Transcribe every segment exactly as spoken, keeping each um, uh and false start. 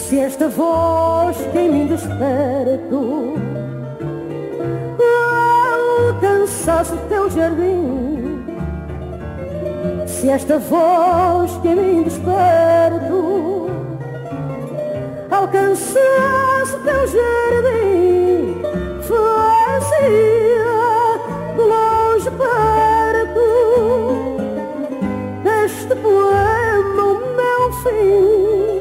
Se esta voz que em mim desperto alcançasse o teu jardim, se esta voz que em mim desperto alcançasse o teu jardim, fazia de longe perto este poema o meu fim,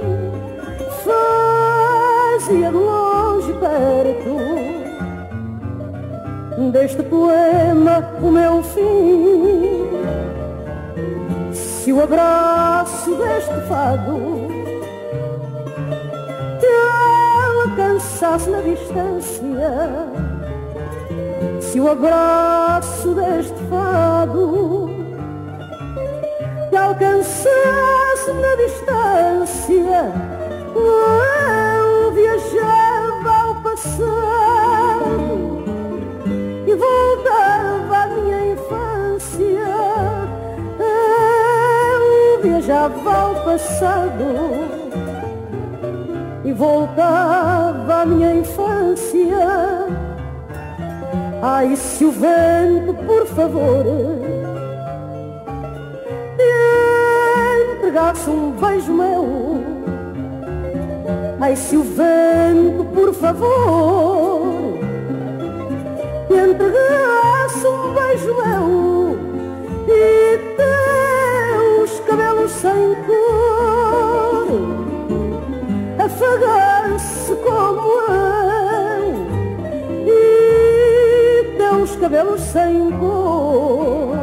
fazia de longe perto deste poema o meu fim. Se o abraço deste fado te alcançasse na distância, se o abraço deste fado te alcançasse na distância, eu viajava ao passado e voltava à minha infância. Eu viajava ao passado e voltava à minha infância. Ai, se o vento, por favor, te entregasse um beijo meu. Ai, se o vento, por favor, te entregasse um beijo meu e teus cabelos sem cor afagasse como eu, e teus cabelos sem cor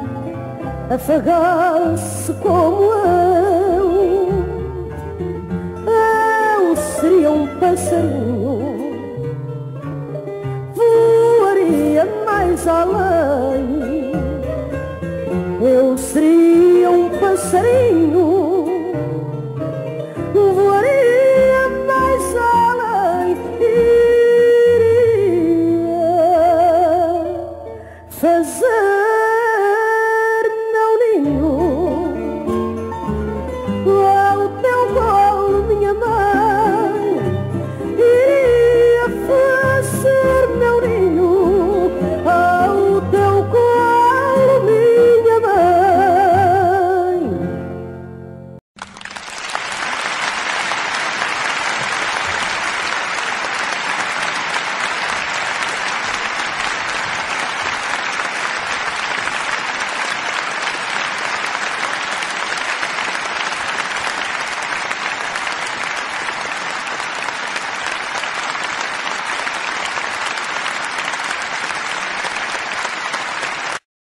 afagasse como eu. Eu seria um passarinho, voaria mais além. Eu seria um passarinho, voaria mais além, iria fazer